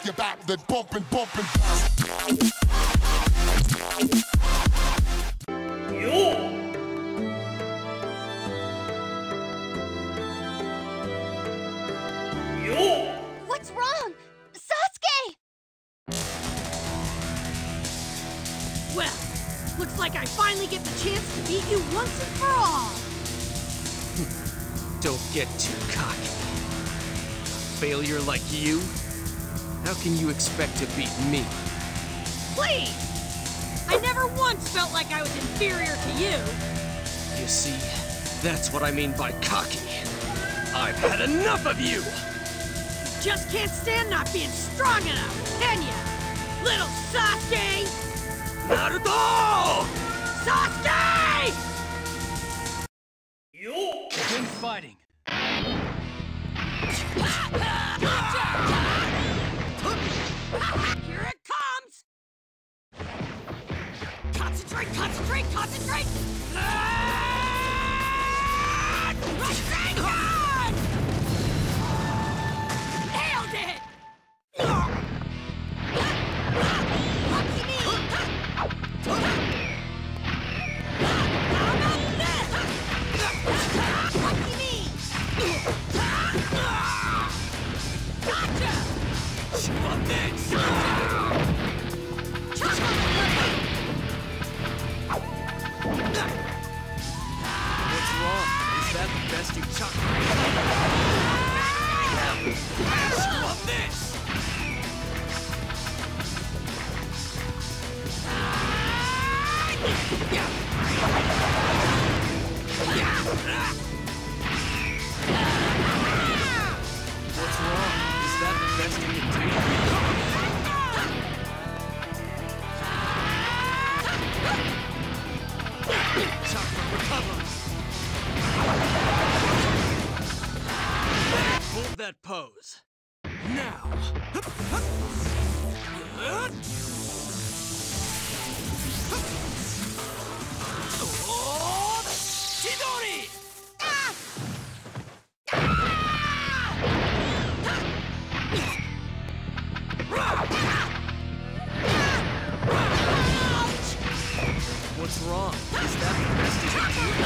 your back, then bumping. What's wrong? Sasuke! Well, looks like I finally get the chance to beat you once and for all. Don't get too cocky. Failure like you? How can you expect to beat me? Please! I never once felt like I was inferior to you. You see, that's what I mean by cocky. I've had enough of you! Just can't stand not being strong enough, can ya? Little Sasuke! Naruto! Sasuke! Begin fighting. Here it comes! Concentrate! Rasengan! Nailed it! Lucky me! Lucky me! Gotcha! Love this! What's wrong? Is that the best you chuck? Love this! What's wrong? Is that the best you can do? Chakra, recover! Hold that pose. Now! Chidori! What's wrong? Is that the best you can do?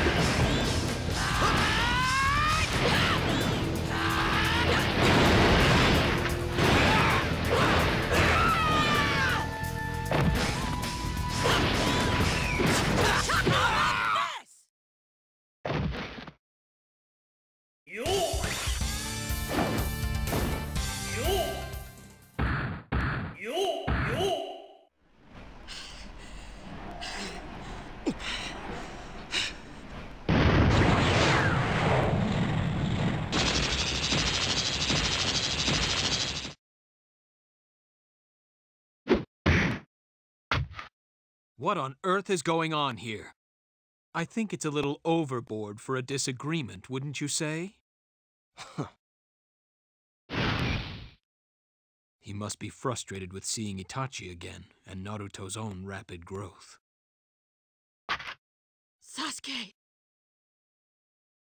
What on earth is going on here? I think it's a little overboard for a disagreement, wouldn't you say? He must be frustrated with seeing Itachi again, and Naruto's own rapid growth. Sasuke!